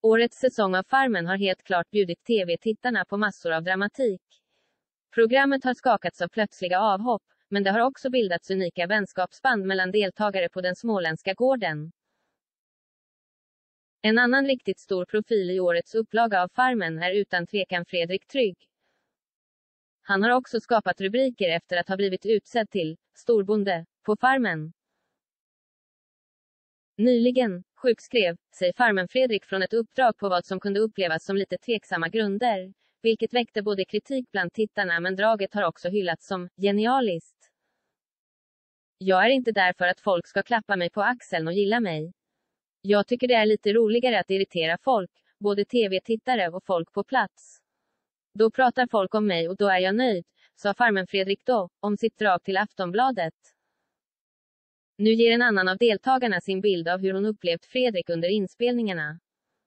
Årets säsong av Farmen har helt klart bjudit tv-tittarna på massor av dramatik. Programmet har skakats av plötsliga avhopp, men det har också bildats unika vänskapsband mellan deltagare på den småländska gården. En annan riktigt stor profil i årets upplaga av Farmen är utan tvekan Fredrik Trygg. Han har också skapat rubriker efter att ha blivit utsedd till storbonde på Farmen. Nyligen sjukskrev sig Farmen-Fredrik från ett uppdrag på vad som kunde upplevas som lite tveksamma grunder, vilket väckte både kritik bland tittarna, men draget har också hyllats som genialiskt. Jag är inte där för att folk ska klappa mig på axeln och gilla mig. Jag tycker det är lite roligare att irritera folk, både tv-tittare och folk på plats. Då pratar folk om mig och då är jag nöjd, sa Farmen-Fredrik då, om sitt drag till Aftonbladet. Nu ger en annan av deltagarna sin bild av hur hon upplevt Fredrik under inspelningarna.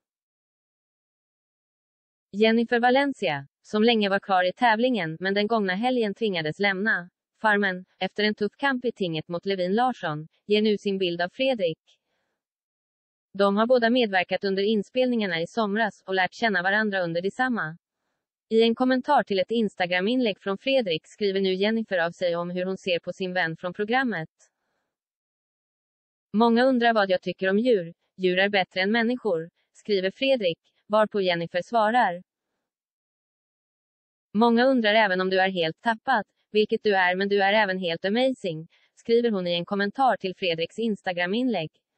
Jennifer Valencia, som länge var kvar i tävlingen men den gångna helgen tvingades lämna Farmen efter en tuff kamp i tinget mot Levin Larsson, ger nu sin bild av Fredrik. De har båda medverkat under inspelningarna i somras och lärt känna varandra under detsamma. I en kommentar till ett Instagram-inlägg från Fredrik skriver nu Jennifer av sig om hur hon ser på sin vän från programmet. Många undrar vad jag tycker om djur. Djur är bättre än människor, skriver Fredrik, varpå Jennifer svarar. Många undrar även om du är helt tappad, vilket du är, men du är även helt amazing, skriver hon i en kommentar till Fredriks Instagram-inlägg.